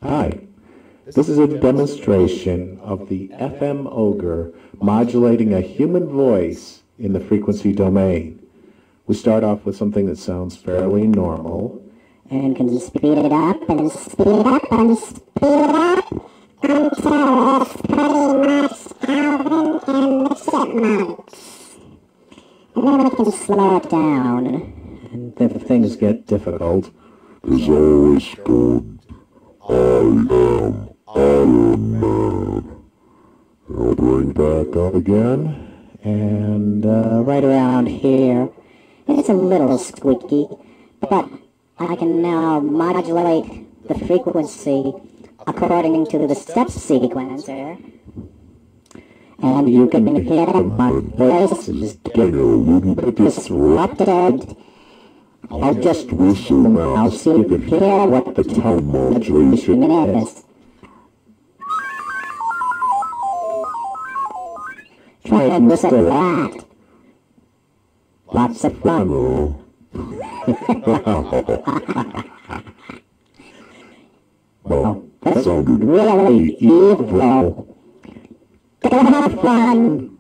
Hi, this is a demonstration of the FMOgre modulating a human voice in the frequency domain. We start off with something that sounds fairly normal. And can speed it up and speed it up and speed it up until it's pretty much Alvin and the Chipmunks. And then we can slow it down. And if things get difficult, is always good. I am Iron Man. I'll bring back up again. And right around here, it's a little squeaky, but I can now modulate the frequency according to the step sequencer. And you can hear my voice is getting a little bit disrupted. I'll just whistle now. I'll see if you can hear what the tone modulation is. Try and whistle that. Lots of fun. Well, that That's sounded really evil. Go have fun.